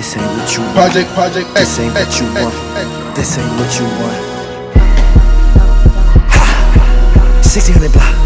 This ain't what you want. Project X. This ain't what you want. This ain't what you want. 1600 block.